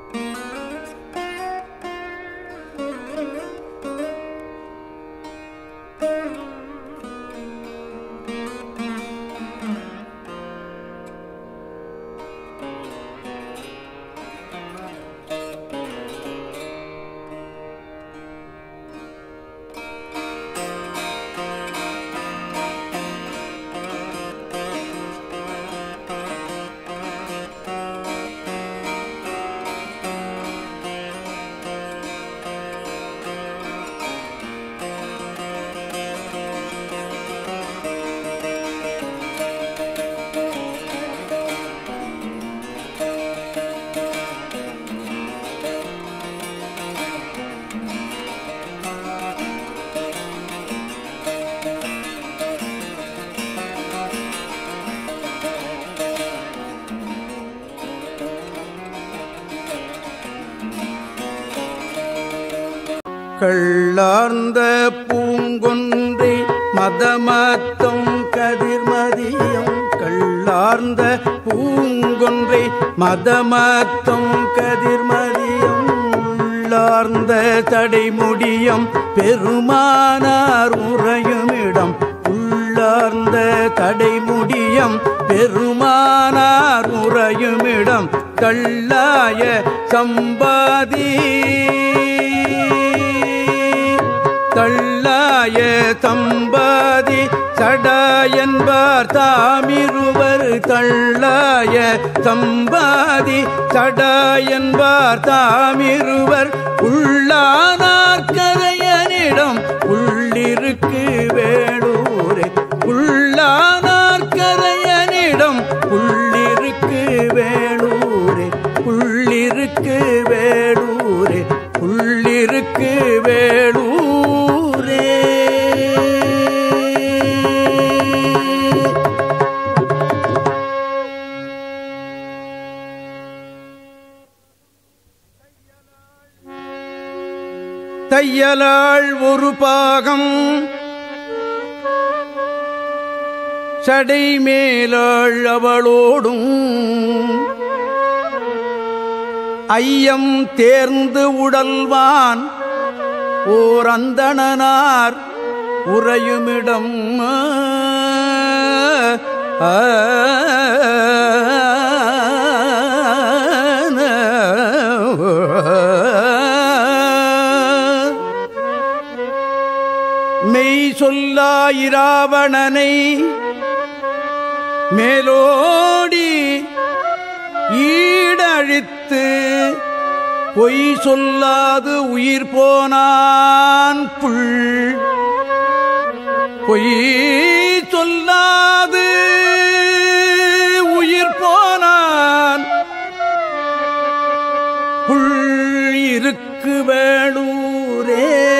கள்ளார்ந்த பூங்கொன்றை மதமத்தம் கதிர்மதியம் கள்ளார்ந்த பூங்கொன்றை மதமத்தம் கதிர்மதியம் உள்ளார்ந்த தடைமுடியம் பெருமானார் உறையுமிடம் உள்ளார்ந்த தடைமுடியம் பெருமானார் உறையுமிடம் கள்ளாய சம்பாதி தள்ளாய தம்பாதி சடாயன்பார் தாமிருவர் தள்ளாய தம்பாதி சடாயன்பார் தாமிருவர் உள்ளானார் கரையனிடம் உள்ளிருக்கு வேளூரே உள்ளானார் கரையனிடம் உள்ளிருக்கு வேளூரே உள்ளிருக்கு வேளூரே உள்ளிருக்கு வேளூரே. தையலாள் ஒரு பாகம் சடை மேலாள் அவளோடும் ஐயம் தேர்ந்து உடல்வான் ஓர் அந்தணனார் உறையுமிடம் மெய் சொல்லாயிராவணனை மேலோடி ஈடழித்து பொய் சொல்லாது உயிர் போனான் புள் பொய் சொல்லாது உயிர் போனான் புள் இருக்கு வேளூரே.